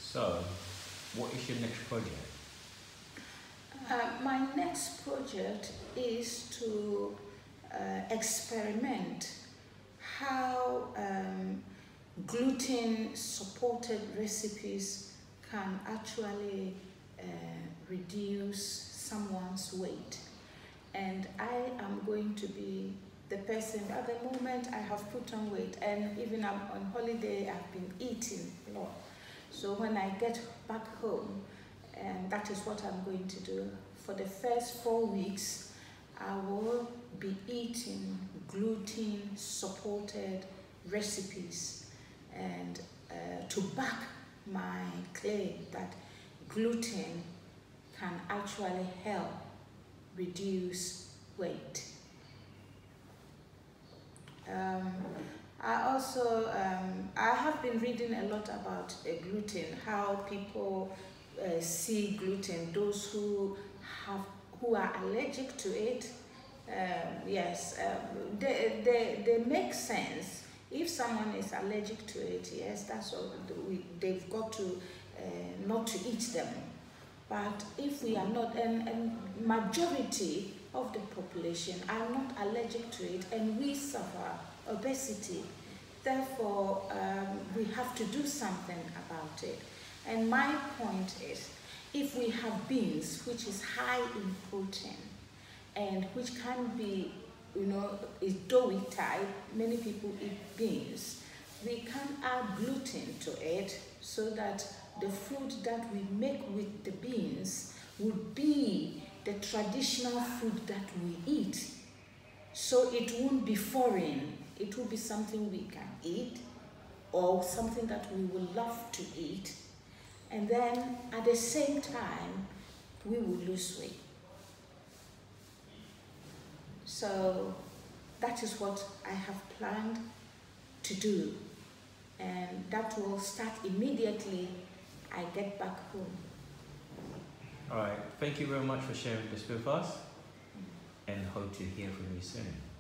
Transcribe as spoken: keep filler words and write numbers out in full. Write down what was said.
So, what is your next project? Uh, my next project is to uh, experiment how um, gluten-supported recipes can actually uh, reduce someone's weight. And I am going to be the person. At the moment, I have put on weight, and even I'm on holiday, I've been eating a lot. So when I get back home, and that is what I'm going to do. For the first four weeks, I will be eating gluten-supported recipes, and uh, to back my claim that gluten can actually help reduce weight. Um, I also, um, I have been reading a lot about uh, gluten, how people uh, see gluten, those who have, who are allergic to it. Um, yes, um, they, they, they make sense. If someone is allergic to it, yes, that's all, we, they've got to uh, not to eat them. But if we are not, and, and majority of the population are not allergic to it, and we suffer obesity. Therefore, um, we have to do something about it. And my point is, if we have beans, which is high in protein, and which can be, you know, is doughy type, many people eat beans, we can add gluten to it so that the food that we make with the beans would be the traditional food that we eat. So it won't be foreign. It will be something we can eat, or something that we will love to eat. And then at the same time, we will lose weight. So that is what I have planned to do. And that will start immediately I get back home. All right, thank you very much for sharing this with us, and hope to hear from you soon.